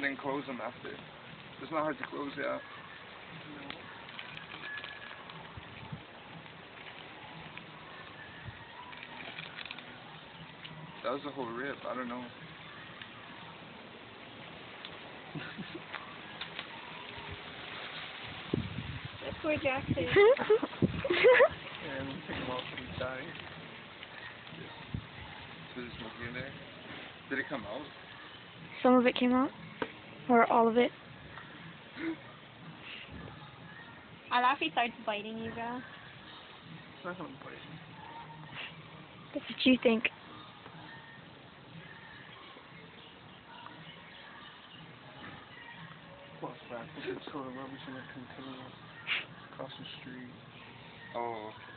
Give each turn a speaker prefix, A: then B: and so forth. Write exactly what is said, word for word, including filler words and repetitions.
A: and then close them after. It's not hard to close, yeah. That was a whole rip, I don't know.
B: That's poor Jackson.
A: Yeah, I'm gonna take him off when he's dying. So there's smoking in there? Did it come out?
C: Some of it came out. Or all of it.
B: I laugh he starts biting you, bro.
A: It's not gonna bite.
C: That's what you think.
A: Plus back, put some soda rubbish in a container across the street. Oh.